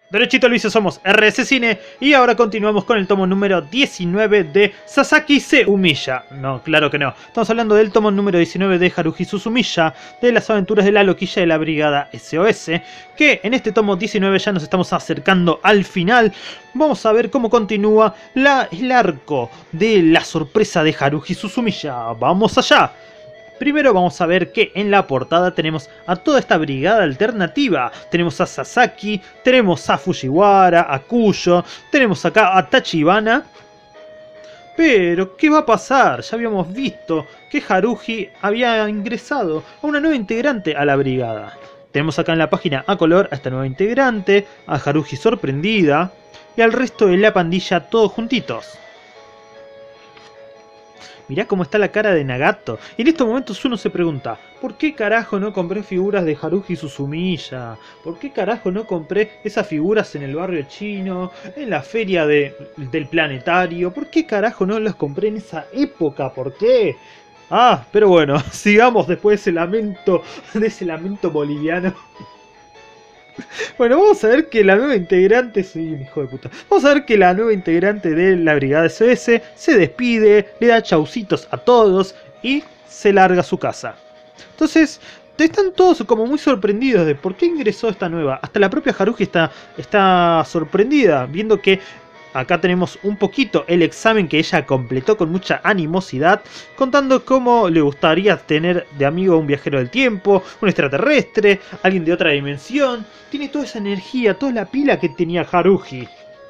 Derechito Luis, somos RS Cine y ahora continuamos con el tomo número 19 de Sasaki se humilla. No, claro que no. Estamos hablando del tomo número 19 de Haruhi Suzumiya, de las aventuras de la loquilla de la brigada SOS, que en este tomo 19 ya nos estamos acercando al final. Vamos a ver cómo continúa el arco de la sorpresa de Haruhi Suzumiya. ¡Vamos allá! Primero vamos a ver que en la portada tenemos a toda esta brigada alternativa. Tenemos a Sasaki, tenemos a Fujiwara, a Kuyo, tenemos acá a Tachibana. Pero, ¿qué va a pasar? Ya habíamos visto que Haruhi había ingresado a una nueva integrante a la brigada. Tenemos acá en la página a color a esta nueva integrante, a Haruhi sorprendida y al resto de la pandilla todos juntitos. Mirá cómo está la cara de Nagato. Y en estos momentos uno se pregunta, ¿por qué carajo no compré figuras de Haruhi Suzumiya? ¿Por qué carajo no compré esas figuras en el barrio chino? En la feria del planetario. ¿Por qué carajo no las compré en esa época? ¿Por qué? Ah, pero bueno, sigamos después de ese lamento boliviano. Bueno, vamos a ver que la nueva integrante... Soy un hijo de puta. Vamos a ver que la nueva integrante de la brigada SOS se despide, le da chaucitos a todos y se larga a su casa. Entonces, están todos como muy sorprendidos de por qué ingresó esta nueva. Hasta la propia Haruhi está sorprendida, viendo que... Acá tenemos un poquito el examen que ella completó con mucha animosidad, contando cómo le gustaría tener de amigo a un viajero del tiempo, un extraterrestre, alguien de otra dimensión. Tiene toda esa energía, toda la pila que tenía Haruhi.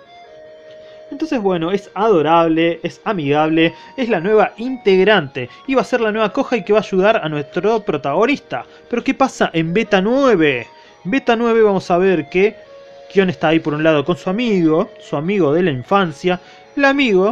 Entonces bueno, es adorable, es amigable, es la nueva integrante y va a ser la nueva Kohai que va a ayudar a nuestro protagonista. Pero ¿qué pasa en Beta 9? En Beta 9 vamos a ver que Kion está ahí por un lado con su amigo de la infancia. El amigo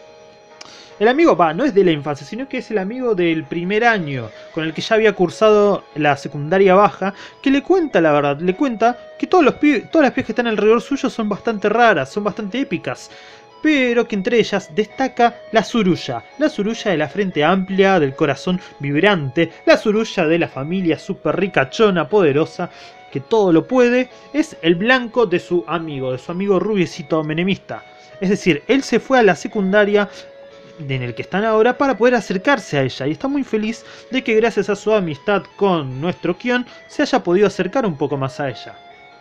no es de la infancia, sino que es el amigo del primer año, con el que ya había cursado la secundaria baja, que le cuenta la verdad, le cuenta que todas las pibes que están alrededor suyo son bastante raras, son bastante épicas. Pero que entre ellas destaca la Tsuruya de la frente amplia, del corazón vibrante, la Tsuruya de la familia super ricachona, poderosa, que todo lo puede, es el blanco de su amigo rubiecito menemista. Es decir, él se fue a la secundaria en el que están ahora para poder acercarse a ella, y está muy feliz de que gracias a su amistad con nuestro Kion se haya podido acercar un poco más a ella.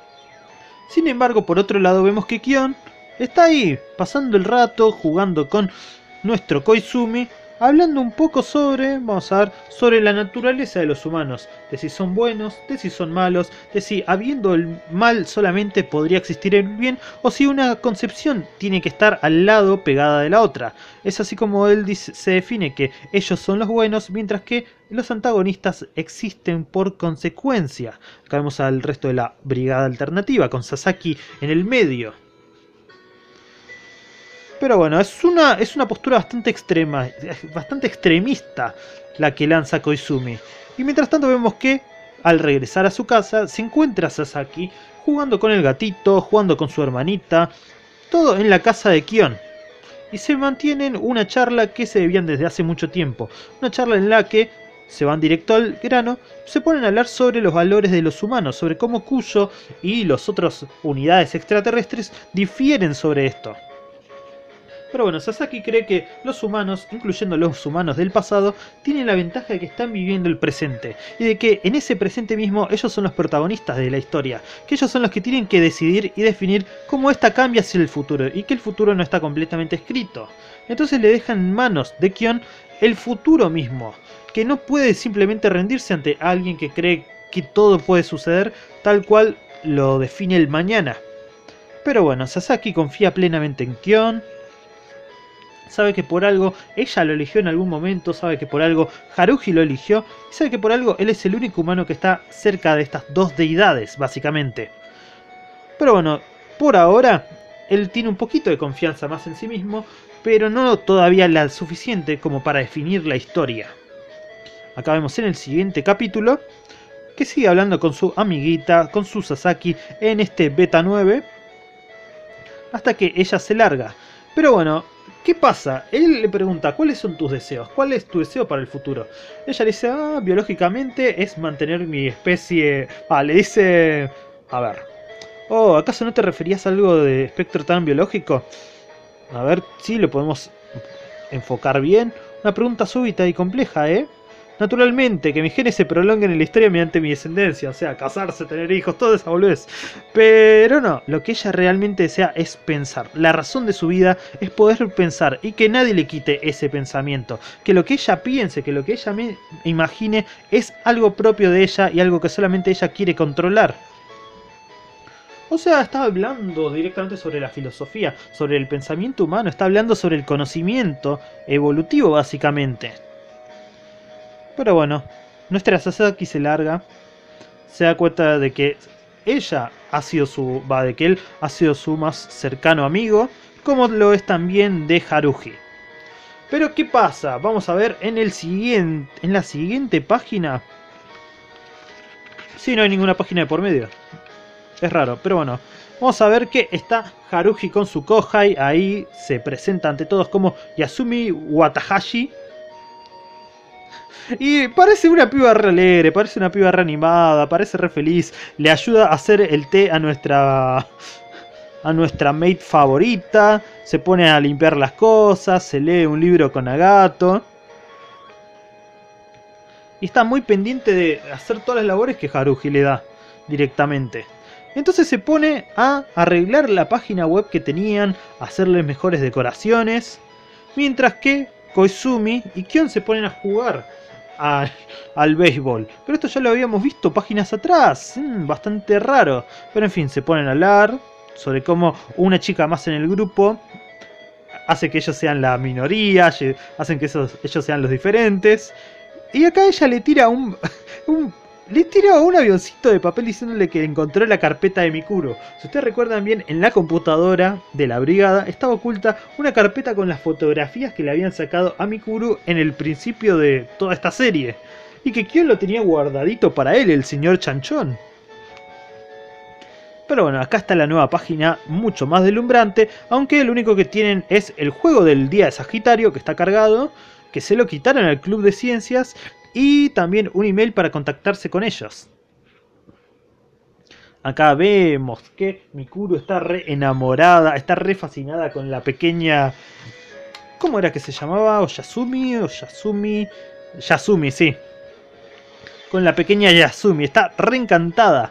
Sin embargo, por otro lado vemos que Kion está ahí, pasando el rato, jugando con nuestro Koizumi, hablando un poco sobre, vamos a ver, sobre la naturaleza de los humanos, de si son buenos, de si son malos, de si habiendo el mal solamente podría existir el bien, o si una concepción tiene que estar al lado pegada de la otra. Es así como él dice, se define que ellos son los buenos, mientras que los antagonistas existen por consecuencia. Acá vemos al resto de la brigada alternativa, con Sasaki en el medio. Pero bueno, es una postura bastante extrema, bastante extremista la que lanza Koizumi. Y mientras tanto vemos que al regresar a su casa se encuentra Sasaki jugando con el gatito, jugando con su hermanita, todo en la casa de Kion. Y se mantienen una charla que se debían desde hace mucho tiempo. Una charla en la que se van directo al grano, se ponen a hablar sobre los valores de los humanos, sobre cómo Kuyo y las otras unidades extraterrestres difieren sobre esto. Pero bueno, Sasaki cree que los humanos, incluyendo los humanos del pasado, tienen la ventaja de que están viviendo el presente. Y de que en ese presente mismo ellos son los protagonistas de la historia. Que ellos son los que tienen que decidir y definir cómo esta cambia hacia el futuro. Y que el futuro no está completamente escrito. Entonces le dejan en manos de Kion el futuro mismo. Que no puede simplemente rendirse ante alguien que cree que todo puede suceder tal cual lo define el mañana. Pero bueno, Sasaki confía plenamente en Kion. Sabe que por algo ella lo eligió en algún momento, sabe que por algo Haruhi lo eligió, y sabe que por algo él es el único humano que está cerca de estas dos deidades, básicamente. Pero bueno, por ahora, él tiene un poquito de confianza más en sí mismo, pero no todavía la suficiente como para definir la historia. Acá vemos en el siguiente capítulo, que sigue hablando con su amiguita, con su Sasaki, en este Beta 9, hasta que ella se larga. Pero bueno, ¿qué pasa? Él le pregunta, ¿cuáles son tus deseos? ¿Cuál es tu deseo para el futuro? Ella le dice, biológicamente es mantener mi especie... le dice... A ver, Oh, ¿acaso no te referías a algo de espectro tan biológico? A ver si lo podemos enfocar bien. Una pregunta súbita y compleja, ¿eh? Naturalmente, que mis genes se prolonguen en la historia mediante mi descendencia, o sea, casarse, tener hijos, toda esa boludez. Pero no, lo que ella realmente desea es pensar. La razón de su vida es poder pensar y que nadie le quite ese pensamiento. Que lo que ella piense, que lo que ella me imagine es algo propio de ella y algo que solamente ella quiere controlar. O sea, está hablando directamente sobre la filosofía, sobre el pensamiento humano, está hablando sobre el conocimiento evolutivo básicamente. Pero bueno, nuestra Sasaki se larga, se da cuenta de que ella ha sido de que él ha sido su más cercano amigo, como lo es también de Haruhi. Pero ¿qué pasa? Vamos a ver en la siguiente página. Sí, no hay ninguna página de por medio. Es raro, pero bueno. Vamos a ver que está Haruhi con su Kohai. Ahí se presenta ante todos como Yasumi Watahashi. Y parece una piba re alegre, parece una piba re animada, parece re feliz. Le ayuda a hacer el té a nuestra mate favorita. Se pone a limpiar las cosas, se lee un libro con Nagato. Y está muy pendiente de hacer todas las labores que Haruhi le da directamente. Entonces se pone a arreglar la página web que tenían, a hacerle mejores decoraciones. Mientras que Koizumi y Kion se ponen a jugar al béisbol. Pero esto ya lo habíamos visto páginas atrás. Bastante raro. Pero en fin, se ponen a hablar sobre cómo una chica más en el grupo hace que ellos sean la minoría, hacen que ellos sean los diferentes. Y acá ella le tira le tira un avioncito de papel diciéndole que encontró la carpeta de Mikuro. Si ustedes recuerdan bien, en la computadora de la brigada estaba oculta una carpeta con las fotografías que le habían sacado a Mikuro en el principio de toda esta serie. Y que Kion lo tenía guardadito para él, el señor Chanchón. Pero bueno, acá está la nueva página, mucho más deslumbrante, aunque lo único que tienen es el juego del día de Sagitario, que está cargado, que se lo quitaron al Club de Ciencias, y también un email para contactarse con ellos. Acá vemos que Mikuro está re enamorada, está re fascinada con la pequeña... ¿Cómo era que se llamaba? ¿O Yasumi? ¿O Yasumi? Yasumi, sí. Con la pequeña Yasumi, está re encantada.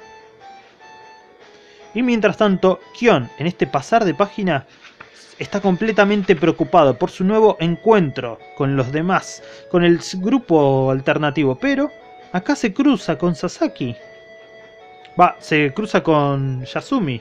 Y mientras tanto, Kion, en este pasar de página, está completamente preocupado por su nuevo encuentro con los demás, con el grupo alternativo. Pero acá se cruza con Sasaki. Se cruza con Yasumi.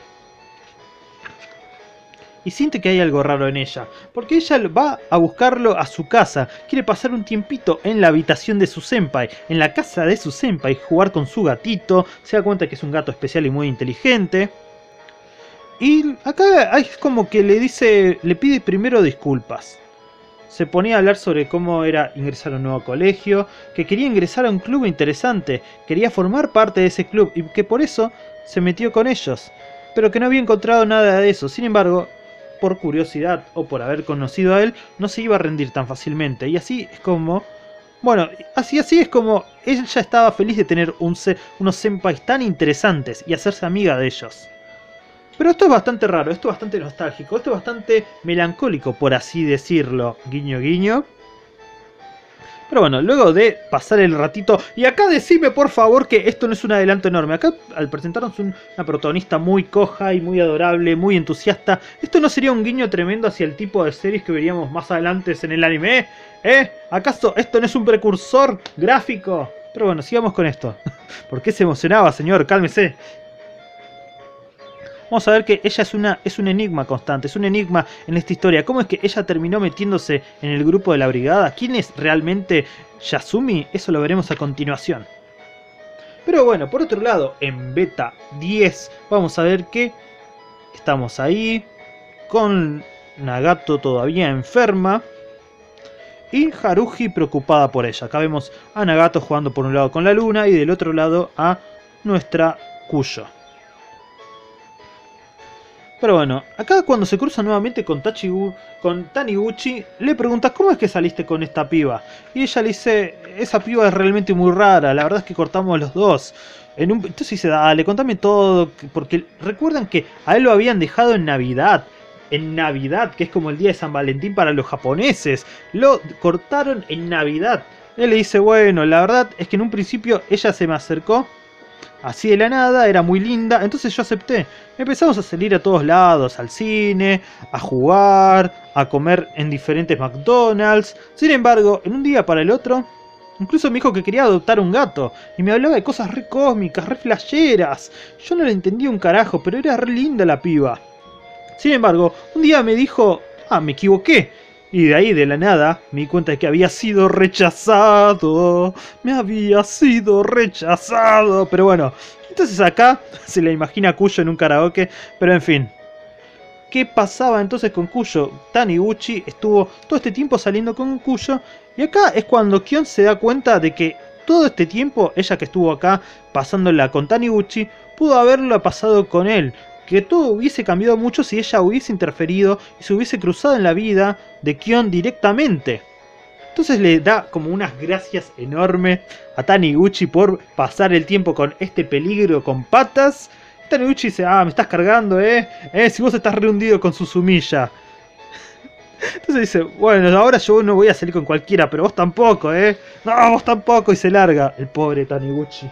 Y siente que hay algo raro en ella, porque ella va a buscarlo a su casa. Quiere pasar un tiempito en la habitación de su senpai, en la casa de su senpai, jugar con su gatito. Se da cuenta que es un gato especial y muy inteligente. Y acá es como que le pide primero disculpas. Se ponía a hablar sobre cómo era ingresar a un nuevo colegio, que quería ingresar a un club interesante, quería formar parte de ese club y que por eso se metió con ellos, pero que no había encontrado nada de eso. Sin embargo, por curiosidad o por haber conocido a él, no se iba a rendir tan fácilmente. Y así es como... Bueno, así es como ella estaba feliz de tener unos senpais tan interesantes y hacerse amiga de ellos. Pero esto es bastante raro, esto es bastante nostálgico, esto es bastante melancólico, por así decirlo, guiño guiño. Pero bueno, luego de pasar el ratito, y acá decime por favor que esto no es un adelanto enorme. Acá al presentarnos una protagonista muy coja y muy adorable, muy entusiasta, ¿esto no sería un guiño tremendo hacia el tipo de series que veríamos más adelante en el anime? ¿Acaso esto no es un precursor gráfico? Pero bueno, sigamos con esto. ¿Por qué se emocionaba, señor? Cálmese. Vamos a ver que ella es un enigma constante, es un enigma en esta historia. ¿Cómo es que ella terminó metiéndose en el grupo de la brigada? ¿Quién es realmente Yasumi? Eso lo veremos a continuación. Pero bueno, por otro lado, en beta 10 vamos a ver que estamos ahí con Nagato todavía enferma y Haruhi preocupada por ella. Acá vemos a Nagato jugando por un lado con la luna y del otro lado a nuestra Kuyo. Pero bueno, acá cuando se cruza nuevamente con Taniguchi, le pregunta ¿cómo es que saliste con esta piba? Y ella le dice, esa piba es realmente muy rara, la verdad es que cortamos los dos. Entonces dice, dale, contame todo, porque recuerdan que a él lo habían dejado en Navidad. En Navidad, que es como el día de San Valentín para los japoneses. Lo cortaron en Navidad. Él le dice, bueno, la verdad es que en un principio ella se me acercó así de la nada, era muy linda, entonces yo acepté. Empezamos a salir a todos lados, al cine, a jugar, a comer en diferentes McDonald's. Sin embargo, en un día para el otro, incluso me dijo que quería adoptar un gato. Y me hablaba de cosas re cósmicas, re flasheras. Yo no le entendía un carajo, pero era re linda la piba. Sin embargo, un día me dijo, me equivoqué. Y de ahí, de la nada, me di cuenta de que había sido rechazado. Me había sido rechazado. Pero bueno, entonces acá se le imagina a Kuyo en un karaoke. Pero en fin. ¿Qué pasaba entonces con Kuyo? Taniguchi estuvo todo este tiempo saliendo con Kuyo. Y acá es cuando Kion se da cuenta de que todo este tiempo, ella que estuvo acá pasándola con Taniguchi, pudo haberlo pasado con él. Que todo hubiese cambiado mucho si ella hubiese interferido y se hubiese cruzado en la vida de Kion directamente. Entonces le da como unas gracias enormes a Taniguchi por pasar el tiempo con este peligro con patas. Y Taniguchi dice, me estás cargando, si vos estás rehundido con Susumilla. Entonces dice, bueno, ahora yo no voy a salir con cualquiera, pero vos tampoco, no, vos tampoco, y se larga el pobre Taniguchi.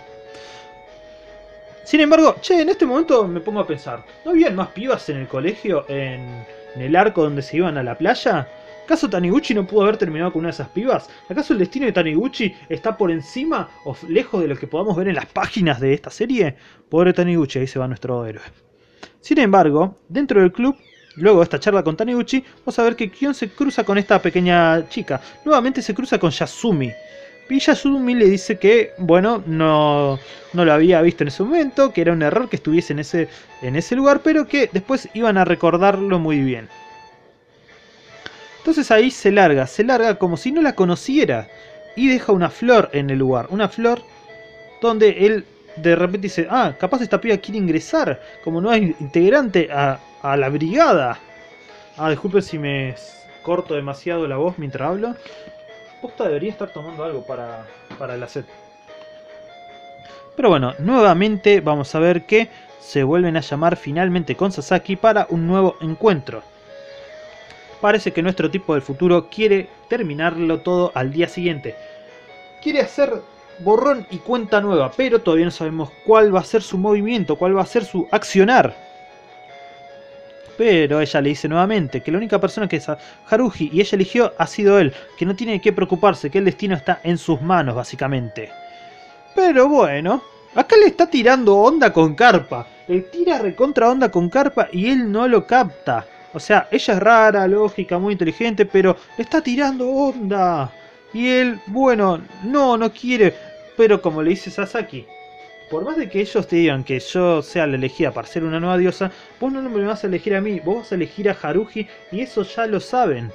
Sin embargo, en este momento me pongo a pensar, ¿no habían más pibas en el colegio, en el arco donde se iban a la playa? ¿Acaso Taniguchi no pudo haber terminado con una de esas pibas? ¿Acaso el destino de Taniguchi está por encima o lejos de lo que podamos ver en las páginas de esta serie? Pobre Taniguchi, ahí se va nuestro héroe. Sin embargo, dentro del club, luego de esta charla con Taniguchi, vamos a ver que Kion se cruza con esta pequeña chica. Nuevamente se cruza con Yasumi. Y Yasumi le dice que, bueno, no lo había visto en ese momento, que era un error que estuviese en ese lugar, pero que después iban a recordarlo muy bien. Entonces ahí se larga como si no la conociera y deja una flor en el lugar, una flor donde él de repente dice, capaz esta piba quiere ingresar como nueva integrante a la brigada. Disculpen si me corto demasiado la voz mientras hablo. Posta debería estar tomando algo para la sed. Pero bueno, nuevamente vamos a ver que se vuelven a llamar finalmente con Sasaki para un nuevo encuentro. Parece que nuestro tipo del futuro quiere terminarlo todo al día siguiente. Quiere hacer borrón y cuenta nueva, pero todavía no sabemos cuál va a ser su movimiento, cuál va a ser su accionar. Pero ella le dice nuevamente que la única persona que es Haruhi y ella eligió ha sido él, que no tiene que preocuparse, que el destino está en sus manos básicamente. Pero bueno, acá le está tirando onda con Carpa, le tira recontra onda con Carpa y él no lo capta. O sea, ella es rara, lógica, muy inteligente, pero le está tirando onda. Y él, bueno, no quiere, pero como le dice Sasaki, por más de que ellos te digan que yo sea la elegida para ser una nueva diosa, vos no me vas a elegir a mí, vos vas a elegir a Haruhi y eso ya lo saben.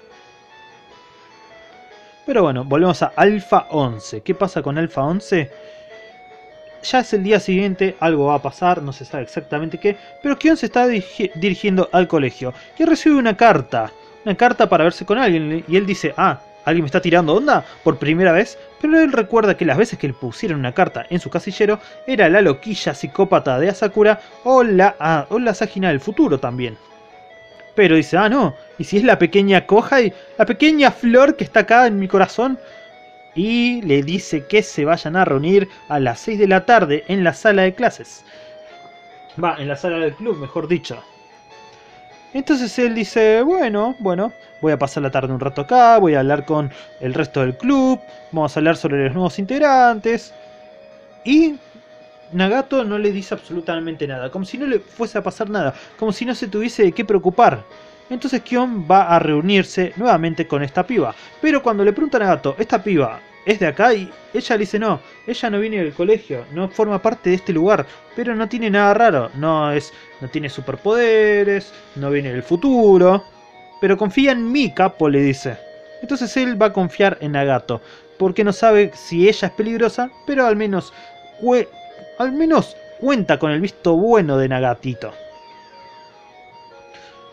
Pero bueno, volvemos a Alpha 11. ¿Qué pasa con Alpha 11? Ya es el día siguiente, algo va a pasar, no se sabe exactamente qué, pero Kion se está dirigiendo al colegio y recibe una carta para verse con alguien y él dice, ¿alguien me está tirando onda? ¿Por primera vez? Pero él recuerda que las veces que le pusieron una carta en su casillero era la loquilla psicópata de Asakura o la Sagina del futuro también. Pero dice, no, ¿y si es la pequeña Kohai? La pequeña flor que está acá en mi corazón. Y le dice que se vayan a reunir a las 6 de la tarde en la sala de clases. En la sala del club, mejor dicho. Entonces él dice, bueno, voy a pasar la tarde un rato acá, voy a hablar con el resto del club, vamos a hablar sobre los nuevos integrantes. Y Nagato no le dice absolutamente nada, como si no le fuese a pasar nada, como si no se tuviese de qué preocupar. Entonces Kion va a reunirse nuevamente con esta piba. Pero cuando le pregunta a Nagato, ¿esta piba es de acá? Y ella le dice, no, ella no viene del colegio, no forma parte de este lugar, pero no tiene nada raro, no tiene superpoderes, no viene del futuro, pero confía en mí, capo, le dice. Entonces él va a confiar en Nagato, porque no sabe si ella es peligrosa, pero al menos cuenta con el visto bueno de Nagatito.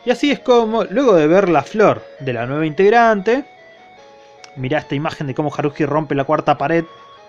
Y así es como, luego de ver la flor de la nueva integrante, mirá esta imagen de cómo Haruhi rompe la cuarta pared.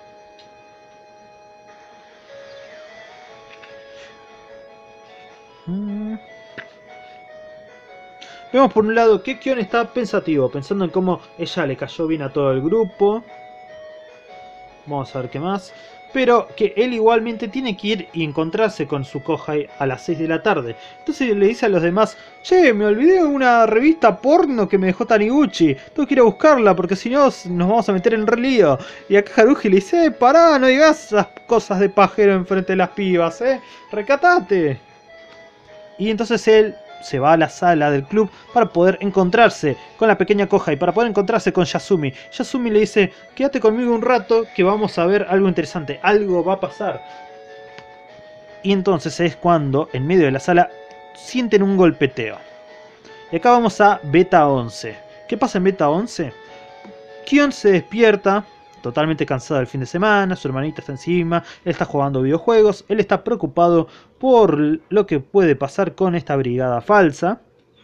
Vemos por un lado que Kion está pensativo, pensando en cómo ella le cayó bien a todo el grupo. Vamos a ver qué más. Pero que él igualmente tiene que ir y encontrarse con su Kohai a las 6 de la tarde. Entonces le dice a los demás: che, me olvidé una revista porno que me dejó Taniguchi. Tengo que ir a buscarla porque si no nos vamos a meter en re lío. Y acá Haruhi le dice: pará, no digas esas cosas de pajero enfrente de las pibas, recatate. Y entonces él se va a la sala del club para poder encontrarse con la pequeña Kohai, para poder encontrarse con Yasumi. Yasumi le dice: quédate conmigo un rato que vamos a ver algo interesante, algo va a pasar. Y entonces es cuando en medio de la sala sienten un golpeteo. Y acá vamos a Beta 11. ¿Qué pasa en Beta 11? Kion se despierta totalmente cansado del fin de semana, su hermanita está encima, él está jugando videojuegos, él está preocupado por lo que puede pasar con esta brigada falsa.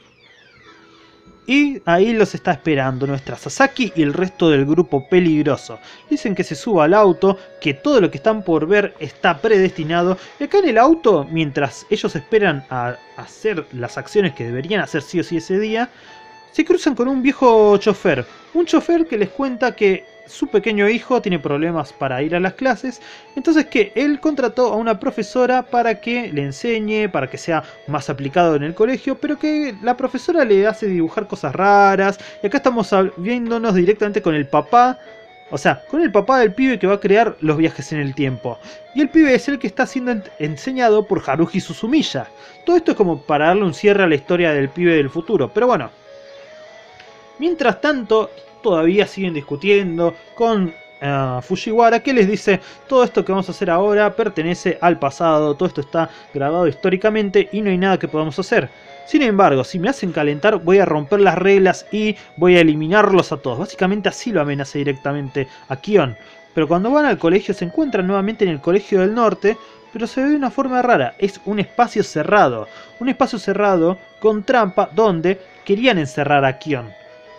Y ahí los está esperando nuestra Sasaki y el resto del grupo peligroso. Dicen que se suba al auto, que todo lo que están por ver está predestinado. Y acá en el auto, mientras ellos esperan a hacer las acciones que deberían hacer sí o sí ese día, se cruzan con un viejo chofer. Un chofer que les cuenta que su pequeño hijo tiene problemas para ir a las clases, entonces que él contrató a una profesora para que le enseñe, para que sea más aplicado en el colegio, pero que la profesora le hace dibujar cosas raras. Y acá estamos viéndonos directamente con el papá, o sea, con el papá del pibe que va a crear los viajes en el tiempo. Y el pibe es el que está siendo enseñado por Haruhi Suzumiya. Todo esto es como para darle un cierre a la historia del pibe del futuro, pero bueno. Mientras tanto, todavía siguen discutiendo con Fujiwara, que les dice: todo esto que vamos a hacer ahora pertenece al pasado, todo esto está grabado históricamente y no hay nada que podamos hacer. Sin embargo, si me hacen calentar, voy a romper las reglas y voy a eliminarlos a todos. Básicamente así lo amenaza directamente a Kion. Pero cuando van al colegio se encuentran nuevamente en el colegio del norte, pero se ve de una forma rara. Es un espacio cerrado con trampa donde querían encerrar a Kion.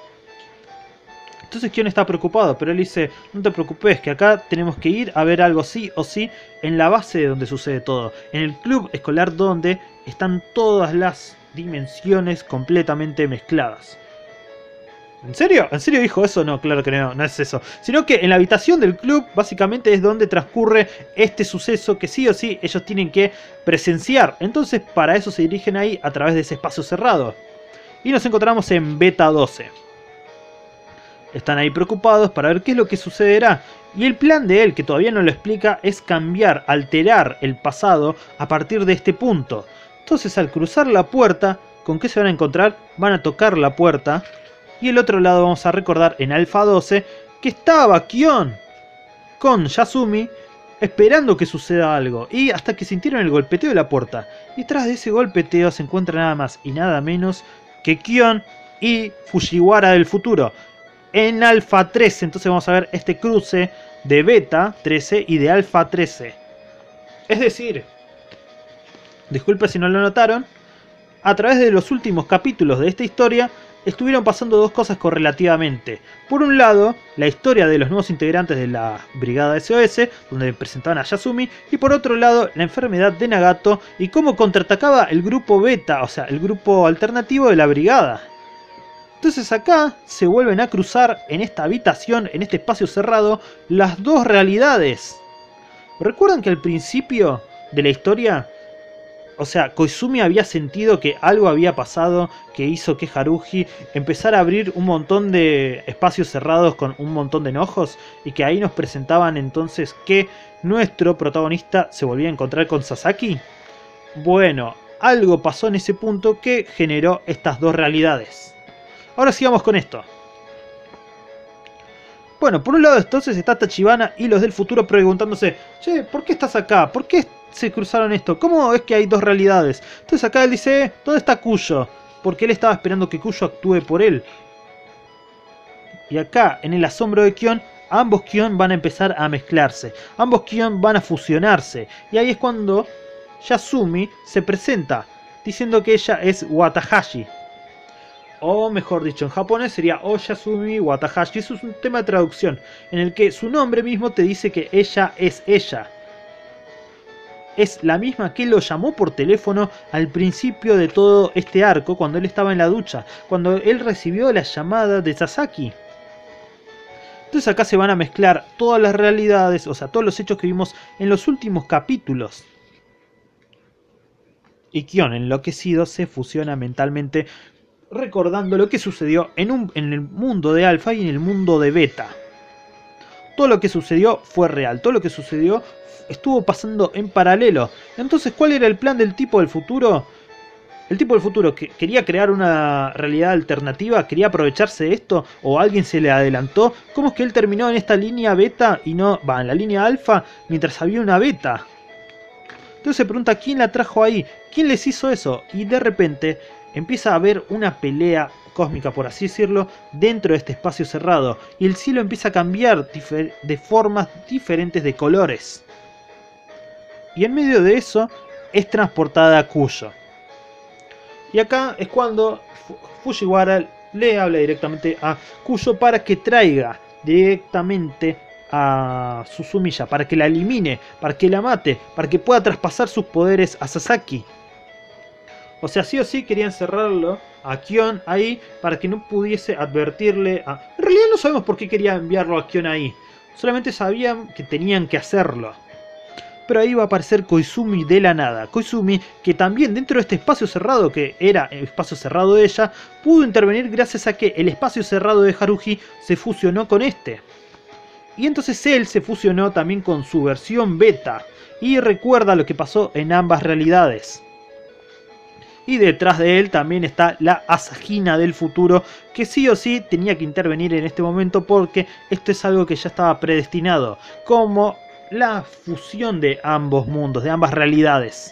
Entonces Kion está preocupado, pero él dice: no te preocupes, que acá tenemos que ir a ver algo sí o sí en la base de donde sucede todo. En el club escolar donde están todas las dimensiones completamente mezcladas. ¿En serio? ¿En serio dijo eso? No, claro que no, no es eso. Sino que en la habitación del club básicamente es donde transcurre este suceso que sí o sí ellos tienen que presenciar. Entonces para eso se dirigen ahí a través de ese espacio cerrado. Y nos encontramos en Beta 12. Están ahí preocupados para ver qué es lo que sucederá. Y el plan de él, que todavía no lo explica, es cambiar, alterar el pasado a partir de este punto. Entonces al cruzar la puerta, ¿con qué se van a encontrar? Van a tocar la puerta. Y el otro lado vamos a recordar en Alpha 12 que estaba Kion con Yasumi esperando que suceda algo. Y hasta que sintieron el golpeteo de la puerta. Y tras de ese golpeteo se encuentra nada más y nada menos que Kion y Fujiwara del futuro. En Alpha 13, entonces vamos a ver este cruce de Beta 13 y de Alpha 13. Es decir, disculpe si no lo notaron, a través de los últimos capítulos de esta historia estuvieron pasando dos cosas correlativamente. Por un lado, la historia de los nuevos integrantes de la Brigada SOS, donde presentaban a Yasumi, y por otro lado, la enfermedad de Nagato y cómo contraatacaba el grupo Beta, o sea, el grupo alternativo de la Brigada. Entonces acá se vuelven a cruzar en esta habitación, en este espacio cerrado, las dos realidades. ¿Recuerdan que al principio de la historia, o sea, Koizumi había sentido que algo había pasado que hizo que Haruhi empezara a abrir un montón de espacios cerrados con un montón de enojos? Y que ahí nos presentaban entonces que nuestro protagonista se volvía a encontrar con Sasaki. Bueno, algo pasó en ese punto que generó estas dos realidades. Ahora sigamos con esto. Bueno, por un lado entonces está Tachibana y los del futuro preguntándose: che, ¿por qué estás acá? ¿Por qué se cruzaron esto? ¿Cómo es que hay dos realidades? Entonces acá él dice: ¿dónde está Kuyo? Porque él estaba esperando que Kuyo actúe por él. Y acá, en el asombro de Kion, ambos Kion van a empezar a mezclarse. Ambos Kion van a fusionarse. Y ahí es cuando Yasumi se presenta, diciendo que ella es Watahashi. o mejor dicho en japonés sería Oyasumi Watahashi. Eso es un tema de traducción, en el que su nombre mismo te dice que ella es ella. Es la misma que lo llamó por teléfono al principio de todo este arco, cuando él estaba en la ducha, cuando él recibió la llamada de Sasaki. Entonces acá se van a mezclar todas las realidades, o sea, todos los hechos que vimos en los últimos capítulos. Y Kion, enloquecido, se fusiona mentalmente recordando lo que sucedió en el mundo de Alpha y en el mundo de Beta. Todo lo que sucedió fue real, todo lo que sucedió estuvo pasando en paralelo. Entonces, ¿cuál era el plan del tipo del futuro? El tipo del futuro que quería crear una realidad alternativa, quería aprovecharse de esto, o alguien se le adelantó. ¿Cómo es que él terminó en esta línea beta y no va en la línea alfa mientras había una beta? Entonces se pregunta quién la trajo ahí, quién les hizo eso, y de repente empieza a haber una pelea cósmica, por así decirlo, dentro de este espacio cerrado, y el cielo empieza a cambiar de formas diferentes de colores. Y en medio de eso es transportada a Kuyo. Y acá es cuando Fujiwara le habla directamente a Kuyo para que traiga directamente a Suzumiya, para que la elimine, para que la mate, para que pueda traspasar sus poderes a Sasaki. O sea, sí o sí querían cerrarlo a Kion ahí para que no pudiese advertirle a... En realidad no sabemos por qué quería enviarlo a Kion ahí. Solamente sabían que tenían que hacerlo. Pero ahí va a aparecer Koizumi de la nada. Koizumi, que también dentro de este espacio cerrado, que era el espacio cerrado de ella, pudo intervenir gracias a que el espacio cerrado de Haruhi se fusionó con este. Y entonces él se fusionó también con su versión beta. Y recuerda lo que pasó en ambas realidades. Y detrás de él también está la Asahina del futuro, que sí o sí tenía que intervenir en este momento porque esto es algo que ya estaba predestinado. Como la fusión de ambos mundos, de ambas realidades.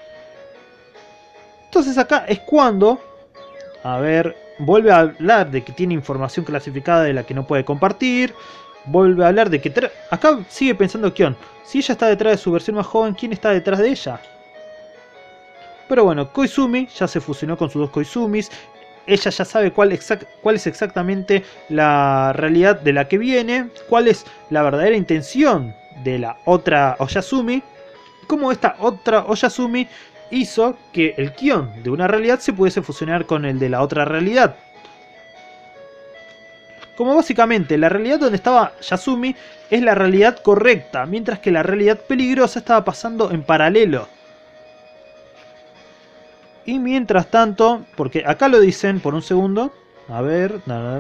Entonces acá es cuando, a ver, vuelve a hablar de que tiene información clasificada de la que no puede compartir. Vuelve a hablar de que... Acá sigue pensando Kion. Si ella está detrás de su versión más joven, ¿quién está detrás de ella? Pero bueno, Koizumi ya se fusionó con sus dos Koizumis. Ella ya sabe cuál es exactamente la realidad de la que viene. Cuál es la verdadera intención de la otra Oyasumi. Cómo esta otra Oyasumi hizo que el Kion de una realidad se pudiese fusionar con el de la otra realidad. Como básicamente la realidad donde estaba Yasumi es la realidad correcta, mientras que la realidad peligrosa estaba pasando en paralelo. Y mientras tanto, porque acá lo dicen por un segundo, a ver,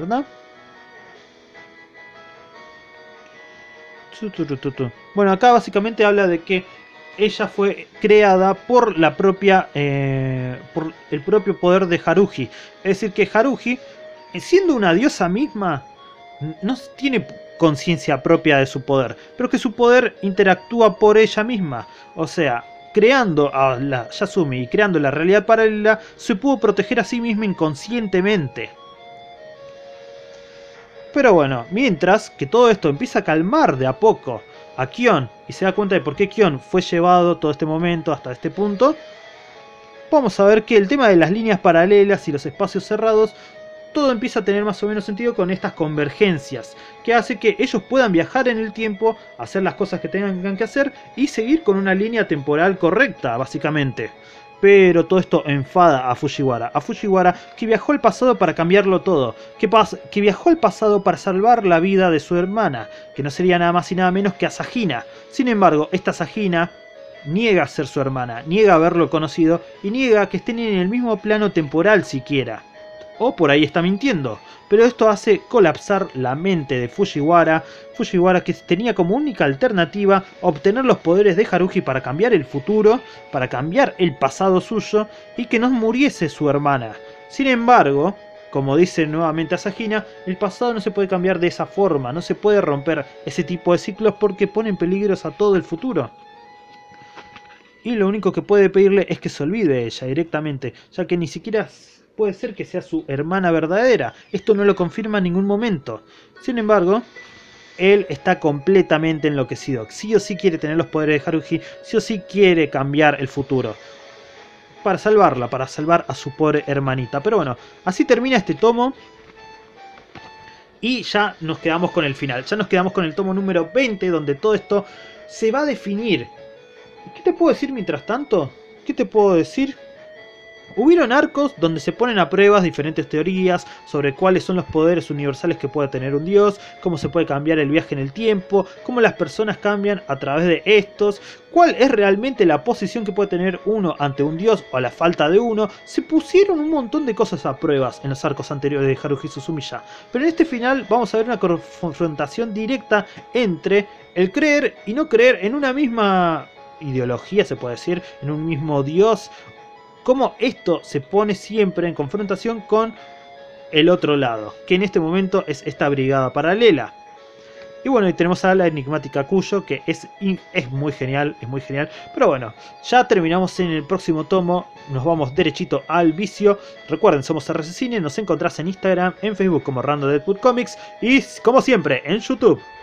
bueno, acá básicamente habla de que ella fue creada por la propia, por el propio poder de Haruhi. Es decir, que Haruhi, siendo una diosa misma, no tiene conciencia propia de su poder, pero que su poder interactúa por ella misma. O sea, creando a la Yasumi y creando la realidad paralela, se pudo proteger a sí misma inconscientemente. Pero bueno, mientras que todo esto empieza a calmar de a poco a Kion y se da cuenta de por qué Kion fue llevado todo este momento hasta este punto, vamos a ver que el tema de las líneas paralelas y los espacios cerrados, todo empieza a tener más o menos sentido con estas convergencias, que hace que ellos puedan viajar en el tiempo, hacer las cosas que tengan que hacer y seguir con una línea temporal correcta, básicamente. Pero todo esto enfada a Fujiwara. A Fujiwara, que viajó al pasado para cambiarlo todo. Que viajó al pasado para salvar la vida de su hermana, que no sería nada más y nada menos que Asahina. Sin embargo, esta Asahina niega ser su hermana, niega haberlo conocido y niega que estén en el mismo plano temporal siquiera. O por ahí está mintiendo. Pero esto hace colapsar la mente de Fujiwara. Fujiwara, que tenía como única alternativa obtener los poderes de Haruhi para cambiar el futuro, para cambiar el pasado suyo y que no muriese su hermana. Sin embargo, como dice nuevamente Asahina, el pasado no se puede cambiar de esa forma, no se puede romper ese tipo de ciclos porque pone en peligro a todo el futuro. Y lo único que puede pedirle es que se olvide de ella directamente, ya que ni siquiera puede ser que sea su hermana verdadera. Esto no lo confirma en ningún momento. Sin embargo, él está completamente enloquecido. Sí o sí quiere tener los poderes de Haruhi, sí o sí quiere cambiar el futuro. para salvarla, para salvar a su pobre hermanita. Pero bueno, así termina este tomo. Y ya nos quedamos con el final. Ya nos quedamos con el tomo número 20, donde todo esto se va a definir. ¿Qué te puedo decir mientras tanto? ¿Qué te puedo decir? Hubieron arcos donde se ponen a pruebas diferentes teorías sobre cuáles son los poderes universales que puede tener un dios, cómo se puede cambiar el viaje en el tiempo, cómo las personas cambian a través de estos, cuál es realmente la posición que puede tener uno ante un dios o a la falta de uno. Se pusieron un montón de cosas a pruebas en los arcos anteriores de Haruhi Suzumiya, pero en este final vamos a ver una confrontación directa entre el creer y no creer en una misma ideología, se puede decir, en un mismo dios. Cómo esto se pone siempre en confrontación con el otro lado, que en este momento es esta brigada paralela. Y bueno, y tenemos a la enigmática Kuyo, que es muy genial, es muy genial. Pero bueno, ya terminamos en el próximo tomo, nos vamos derechito al vicio. Recuerden, somos RC Cine, nos encontrás en Instagram, en Facebook como Rando Deadwood Comics y como siempre en YouTube.